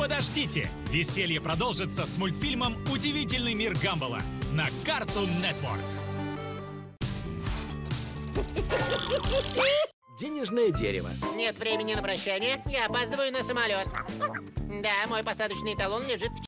подождите! Веселье продолжится с мультфильмом «Удивительный мир Гамбола» на Cartoon Network. Денежное дерево. Нет времени на прощание. Я опаздываю на самолет. Да, мой посадочный талон лежит в